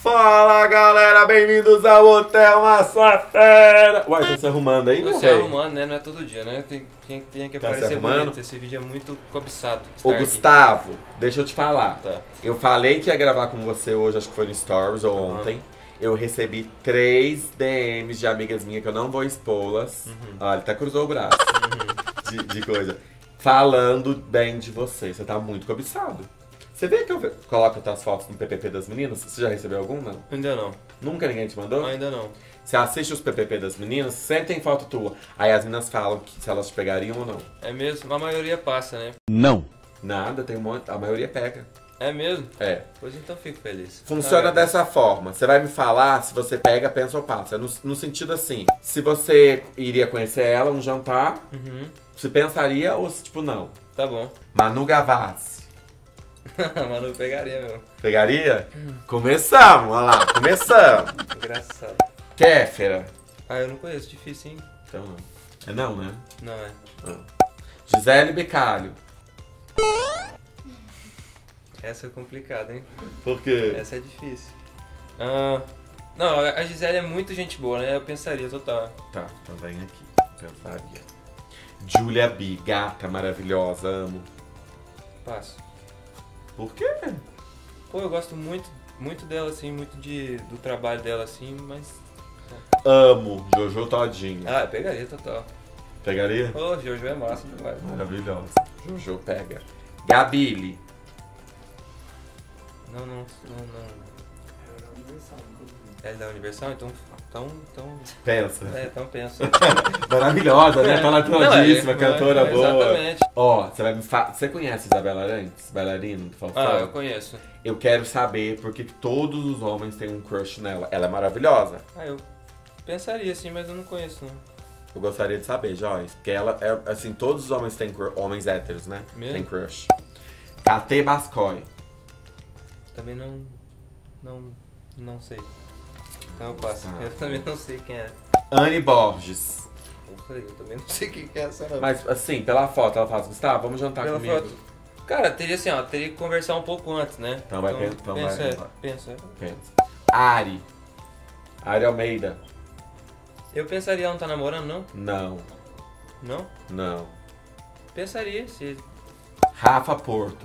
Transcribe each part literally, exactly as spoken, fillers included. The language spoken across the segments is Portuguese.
Fala galera, bem-vindos ao Hotel Massafera! Uai, tá se arrumando aí, Tô não se arrumando, né? Não é todo dia, né? Tem, tem, tem que Tá se aparecer arrumando? bonito. Esse vídeo é muito cobiçado. Ô estar aqui. Gustavo, deixa eu te falar. Tá. Eu falei que ia gravar com você hoje, acho que foi no Stories ou Uhum. ontem. Eu recebi três D Ms de amigas minhas que eu não vou expô-las. Uhum. Olha, até cruzou o braço Uhum. de, de coisa. Falando bem de você. Você tá muito cobiçado. Você vê que eu coloco as fotos no P P P das meninas? Você já recebeu algum, não? Ainda não. Nunca ninguém te mandou? Ainda não. Você assiste os P P P das meninas, sempre tem foto tua. Aí as meninas falam que se elas te pegariam ou não. É mesmo? A maioria passa, né? Não. Nada, tem um monte, a maioria pega. É mesmo? É. Pois então fico feliz. Funciona Ah, dessa forma. Você vai me falar se você pega, pensa ou passa. No, no sentido assim, se você iria conhecer ela, um jantar, Uhum. você pensaria ou se tipo não. Tá bom. Manu Gavassi. Mas não pegaria mesmo. Pegaria? Começamos, olha lá, começamos. Engraçado. Kéfera. Ah, eu não conheço. Difícil, hein? Então não. É não, né? Não é. Não. Gisele Becalho. Essa é complicada, hein? Por quê? Essa é difícil. Ah, não, a Gisele é muito gente boa, né? Eu pensaria total. Tá, então vem aqui. Pensaria. Julia B, gata maravilhosa, amo. Passo. Por quê? Pô, eu gosto muito, muito dela, assim, muito de, do trabalho dela, assim, mas... Amo Jojo Todinho. Ah, eu pegaria total. Pegaria? Ô, Jojo é massa demais. Maravilhosa. Jojo pega. Gabile. Não, não, não, não. É da Universal? Então, então, então... Pensa. É, então penso. Maravilhosa, né? Talentosadíssima, Não, é, cantora é, boa. exatamente. Ó, você vai me fa... Você conhece Isabela Arantes, bailarina do Faustão? Ah, eu conheço. Eu quero saber por que todos os homens têm um crush nela. Ela é maravilhosa? Ah, eu pensaria, sim, mas eu não conheço, não. Eu gostaria de saber, Joyce. Porque ela é, assim, todos os homens têm crush, homens héteros, né? Mesmo? Tem crush. K T Bascoy. Também não... Não... Não sei. Então eu passo. Ah. Eu também não sei quem é. Anne Borges. Eu também não sei quem que é essa, não. Mas, assim, pela foto, ela fala assim, Gustavo, vamos jantar Pela comigo. foto. Cara, teria assim, ó, teria que conversar um pouco antes, né? Então vai pen- então pensa, vai- é, vai. pensa. Pensa. Ari. Ari Almeida. Eu pensaria, ela não tá namorando, não? Não, Não? não. Pensaria, se... Rafa Porto.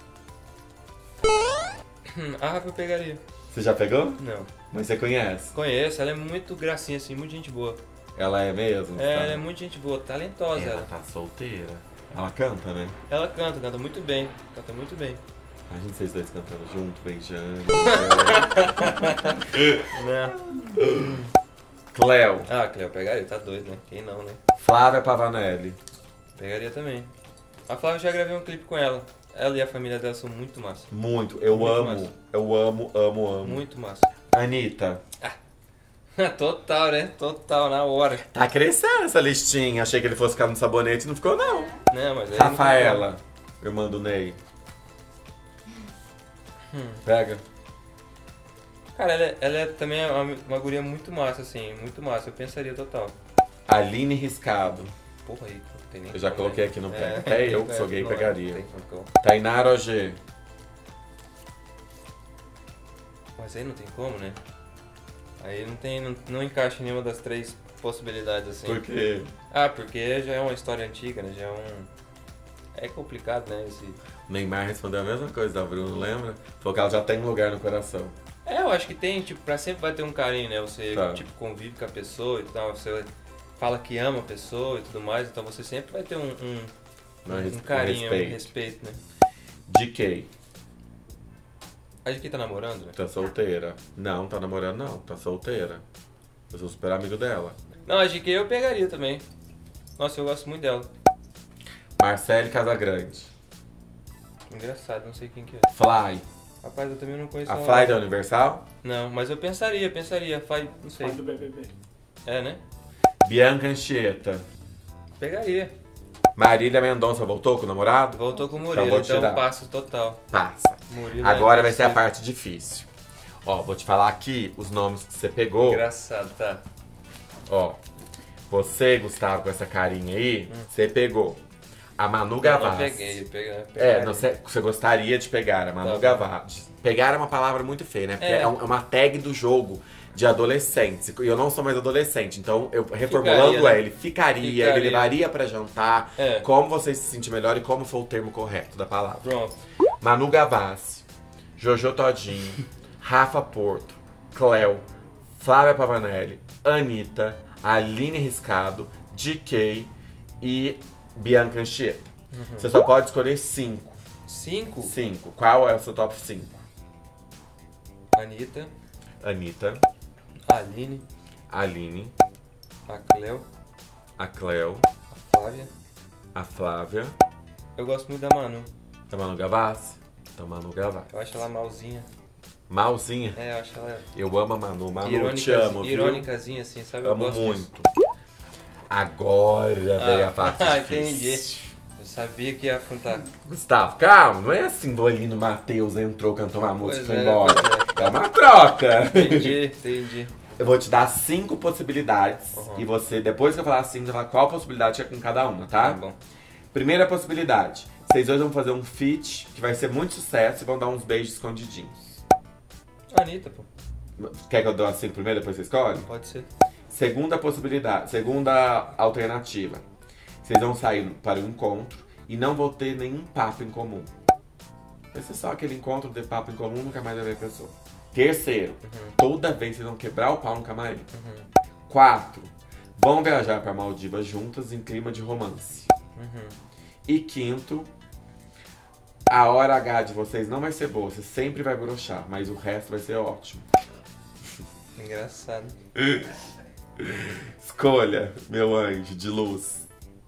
A Rafa eu pegaria. Você já pegou? Não. Mas você conhece. Conheço, ela é muito gracinha, assim, muito gente boa. Ela é mesmo? É, tá? ela é muito gente boa, talentosa Ela ela. tá solteira. Ela canta, né? Ela canta, canta muito bem. Canta muito bem. A gente vocês dois cantando junto, beijando. Né? Cleo. Ah, Cleo, pegaria, tá doido, né? Quem não, né? Flávia Pavanelli. Pegaria também. A Flávia, eu já gravei um clipe com ela. Ela e a família dela são muito massa. Muito. Eu Muito amo. massa. Eu amo, amo, amo. Muito massa. Anitta. Total, né? Total, na hora. Tá crescendo essa listinha. Achei que ele fosse ficar no sabonete e não ficou, não. Né, mas aí não Rafaela. Irmã do Ney. Hum. Pega. Cara, ela, é- ela é também uma, uma guria muito massa, assim, muito massa. Eu pensaria total. Aline Riscado. Porra aí, não tem nem Eu já como, coloquei né? aqui no pé. É, Até eu que sou é, gay não é, pegaria. não tem como. Tainara O G. Mas aí não tem como, né? Aí não tem, não, não encaixa em nenhuma das três possibilidades, assim. Por quê? Ah, porque já é uma história antiga, né? Já é um... É complicado, né? Esse... O Neymar respondeu a mesma coisa da Bruno, lembra? Falou que ela já tem um lugar no coração. É, eu acho que tem, tipo, pra sempre vai ter um carinho, né? Você, Tá. tipo, convive com a pessoa e tal, você fala que ama a pessoa e tudo mais, então você sempre vai ter um, um, Não, res- um carinho, respeito. um respeito, né? D K. A gente tá namorando, né? Tá solteira. Não, tá namorando não. Tá solteira. Eu sou super amigo dela. Não, a G K eu pegaria também. Nossa, eu gosto muito dela. Marcele Casagrande. Engraçado, não sei quem que é. Fly. Rapaz, eu também não conheço A ela. Fly da Universal? Não, mas eu pensaria, pensaria. Fly, não sei. do B B B. É, né? Bianca Anchieta. Pegaria. Marília Mendonça voltou com o namorado? Voltou com o Então Murilo, vou então, tirar. passo total. Passa. Murilo Agora é vai ser a impossível. parte difícil. Ó, vou te falar aqui os nomes que você pegou. Engraçado, tá? Ó, você, Gustavo, com essa carinha aí, você pegou A Manu Eu Gavassi. não peguei, eu peguei. É, não, você, você gostaria de pegar a Manu Tá. Gavassi. Pegar é uma palavra muito feia, né? Porque É. é. um- é uma tag do jogo de adolescentes. E eu não sou mais adolescente, então eu reformulando Ficaria, né? ele, ficaria, Ficaria. ele levaria pra jantar, É. como você se sentir melhor e como for o termo correto da palavra. Pronto. Manu Gavassi, Jojo Todinho, Rafa Porto, Cleo, Flávia Pavanelli, Anitta, Aline Riscado, D K e Bianca Anchieta. Uhum. Você só pode escolher cinco. Cinco. Cinco. Qual é o seu top cinco? Anitta, Anitta, Aline, Aline, a Cleo, a Cleo, a Flávia. a Flávia, Eu gosto muito da Manu. a Manu Gavassi. Então, Manu Gavassi. Eu acho ela malzinha. Malzinha. É, eu acho ela Eu amo a Manu. Manu, eu te irônica, amo, viu? irônicazinha, assim, sabe? Eu Amo gosto disso. muito. Agora veio a parte Ah, difícil. entendi. Eu sabia que ia afrontar. Gustavo, calma, não é assim do Olino Matheus entrou, cantou uma música e Pois foi é, embora. pois É uma troca. Entendi, entendi. Eu vou te dar cinco possibilidades Uhum. e você, depois que eu falar cinco, você vai falar qual possibilidade é com cada uma, tá? Tá bom. Primeira possibilidade, vocês dois vão fazer um feat que vai ser muito sucesso e vão dar uns beijos escondidinhos. Anitta, pô. Quer que eu dê as cinco primeiro, depois você escolhe? Pode ser. Segunda possibilidade, segunda alternativa. Vocês vão sair para o encontro e não vão ter nenhum papo em comum. Vai ser só aquele encontro de papo em comum, nunca mais vai ver a pessoa. Terceiro, Uhum. toda vez vocês vão quebrar o pau no camarim. Uhum. Quatro, vão viajar para Maldivas juntas em clima de romance. Uhum. E quinto, a hora H de vocês não vai ser boa, você sempre vai broxar, mas o resto vai ser ótimo. Engraçado. Escolha, meu anjo de luz.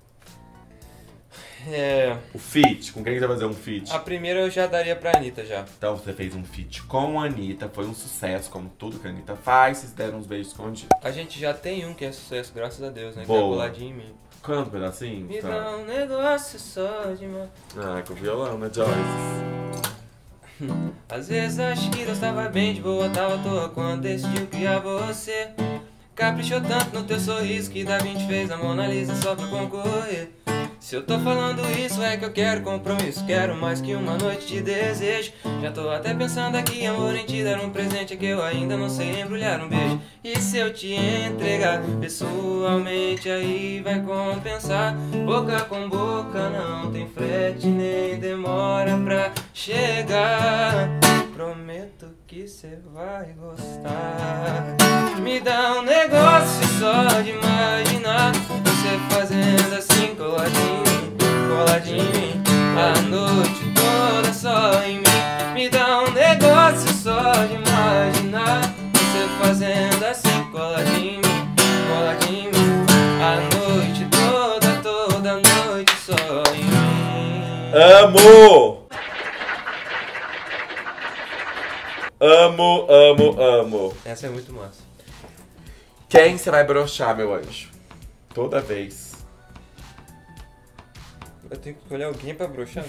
É. O feat, com quem você vai fazer um feat? A primeira eu já daria pra Anitta já. Então você fez um feat com a Anitta, foi um sucesso, como tudo que a Anitta faz, vocês deram uns beijos escondidos. A gente já tem um que é sucesso, graças a Deus, né? Que Boa. é coladinho em mim. Canta um pedacinho? Me Tá. dá um negócio só de mão. Ah, com violão, né, Joyce? Às vezes acho que Deus tava bem de boa, tava à toa quando decidiu criar você. Caprichou tanto no teu sorriso que Da Vinci fez a Mona Lisa só pra concorrer. Se eu tô falando isso é que eu quero compromisso, quero mais que uma noite de desejo. Já tô até pensando aqui, amor, em te dar um presente que eu ainda não sei embrulhar um beijo. E se eu te entregar pessoalmente, aí vai compensar. Boca com boca não tem frete nem demora pra chegar. Prometo que cê vai gostar. Me dá um negócio só de imaginar você fazendo assim coladinho, coladinho em mim, a noite toda só em mim. Me dá um negócio só de imaginar você fazendo assim coladinho em mim, coladinho em mim, a noite toda, toda noite só em mim. Amo! Amo, amo, amo. Essa é muito massa. Quem você vai broxar, meu anjo? Toda vez. Eu tenho que escolher alguém pra broxar?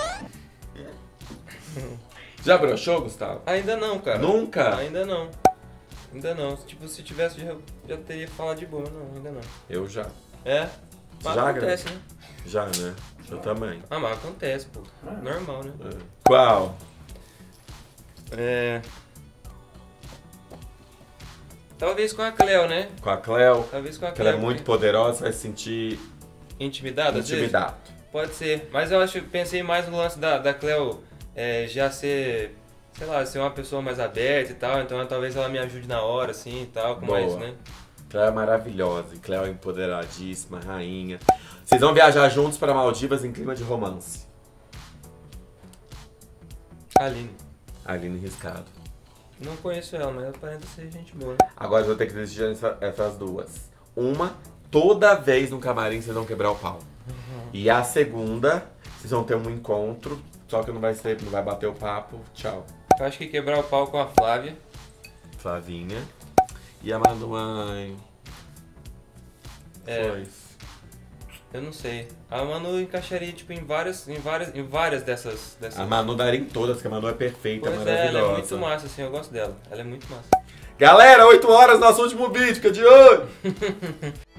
Já broxou, Gustavo? Ainda não, cara. Nunca? Ainda não. Ainda não. Tipo, se tivesse, já, já teria falado de boa, mas não, ainda não. Eu já. É? Mas Já, acontece, né? Já, né? Eu também. Ah, mas acontece, pô. Normal, né? É. Qual? É... Talvez com a Cleo, né? Com a Cleo. Talvez com a Que Cleo. ela é muito poderosa, vai se sentir Intimidada, às vezes? intimidado. Pode ser. Mas eu acho, pensei mais no lance da, da Cleo é, já ser, sei lá, ser uma pessoa mais aberta e tal. Então talvez ela me ajude na hora, assim, e tal, com Boa. mais, né? Cleo é maravilhosa. E Cleo é empoderadíssima, rainha. Vocês vão viajar juntos para Maldivas em clima de romance. Aline. Aline Riscado. Não conheço ela, mas ela parece ser gente boa. Agora eu vou ter que decidir essa- essas duas. Uma, toda vez no camarim vocês vão quebrar o pau. E a segunda, vocês vão ter um encontro, só que não vai ser, não vai bater o papo. Tchau. Eu acho que quebrar o pau com a Flávia. Flavinha. E a Manu. É. Pois. Eu não sei. A Manu encaixaria, tipo, em várias, em várias, em várias dessas... dessas... A Manu daria em todas, porque a Manu é perfeita, Pois é, ela maravilhosa. é muito massa, assim, eu gosto dela. Ela é muito massa. Galera, oito horas, nosso último vídeo, fica de olho!